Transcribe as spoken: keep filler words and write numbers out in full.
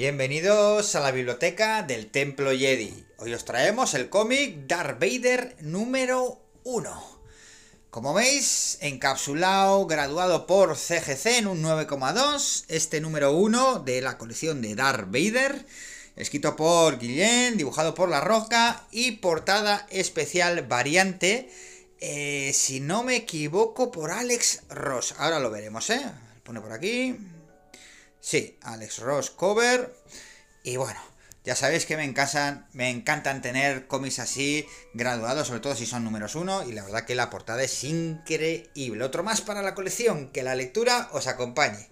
Bienvenidos a la biblioteca del Templo Jedi. Hoy os traemos el cómic Darth Vader número uno. Como veis, encapsulado, graduado por C G C en un nueve coma dos, este número uno de la colección de Darth Vader, escrito por Guillén, dibujado por La Roca y portada especial variante, eh, si no me equivoco, por Alex Ross. Ahora lo veremos, ¿eh? Pone por aquí. Sí, Alex Ross cover. Y bueno, ya sabéis que me encantan, me encantan tener cómics así graduados, sobre todo si son números uno. Y la verdad que la portada es increíble. Otro más para la colección, que la lectura os acompañe.